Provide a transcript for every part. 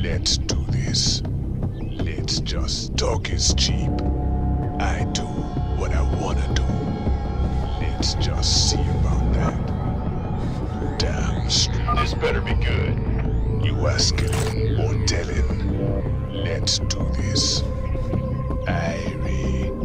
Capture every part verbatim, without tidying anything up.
Let's do this. Let's just talk is cheap. I do what I wanna do. Let's just see about that. Damn straight. This better be good. You asking or telling? Let's do this. Irie.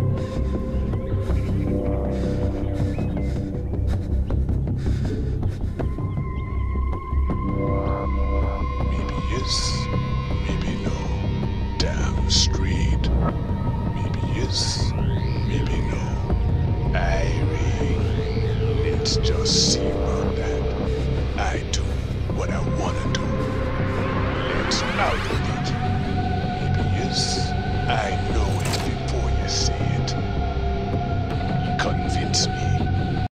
Maybe yes, maybe no. Damn straight. Maybe yes, maybe no. Irie. Let's just see.